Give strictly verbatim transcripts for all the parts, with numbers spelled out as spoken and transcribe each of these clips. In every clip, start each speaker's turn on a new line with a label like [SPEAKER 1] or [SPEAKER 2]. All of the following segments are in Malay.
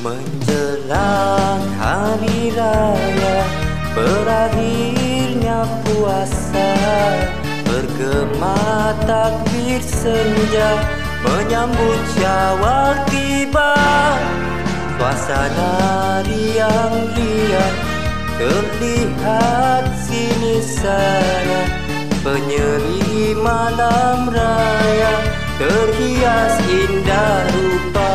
[SPEAKER 1] Menjelang hari raya, berakhirnya puasa, bergema takbir senja, menyambut Syawal tiba. Suasana riang-riang terlihat sini sana, penyeri malam raya terhias indah rupa.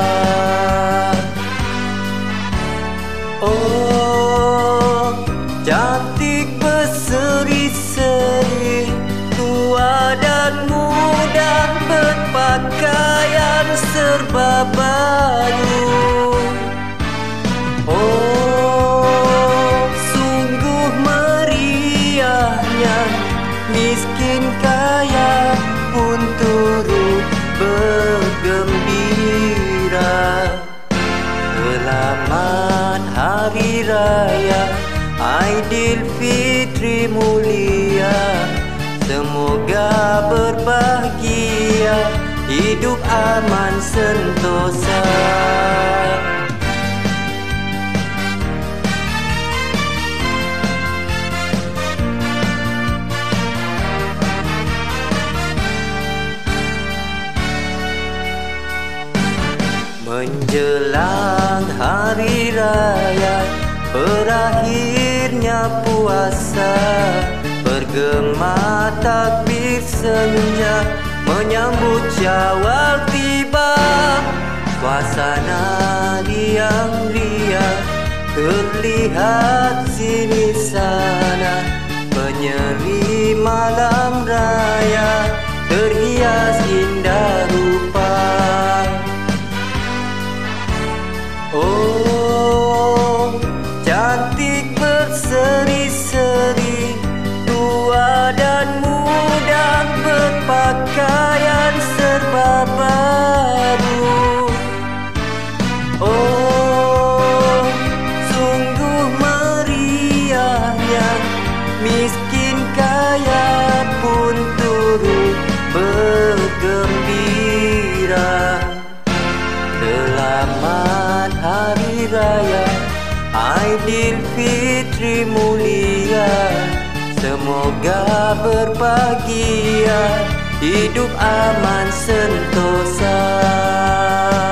[SPEAKER 1] Oh, cantik berseri-seri, tua dan muda berpakaian serba baru. Oh, sungguh meriahnya, miskin kaya pun turut bergembira. Selamat Hari Raya Aidilfitri mulia, semoga berbahagia, hidup aman sentosa. Menjelang hari raya, berakhirnya puasa, bergema takbir senja, menyambut Syawal tiba. Suasana riang-riang terlihat sini sana, penyeri malam raya terhias indah rupa. Oh, cantik berseri-seri, tua dan muda berpakaian serba baru. Oh, sungguh meriahnya, miskin kaya pun turut bergembira. Selamat Hari Raya Aidilfitri mulia, semoga berbahagia, hidup aman sentosa.